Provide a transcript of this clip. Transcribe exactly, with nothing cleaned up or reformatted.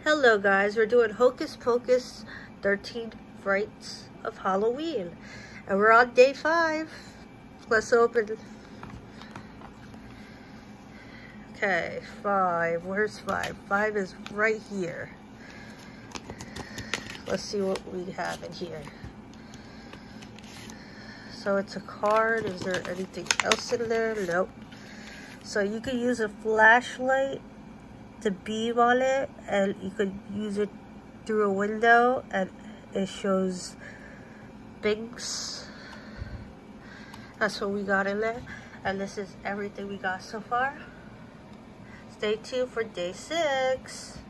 Hello guys, we're doing Hocus Pocus thirteen Frights of Halloween. And we're on day five. Let's open. Okay, five. Where's five? Five is right here. Let's see what we have in here. So it's a card. Is there anything else in there? Nope. So you can use a flashlight to beam on it, and you could use it through a window and it shows things. That's what we got in there, and this is everything we got so far. Stay tuned for day six.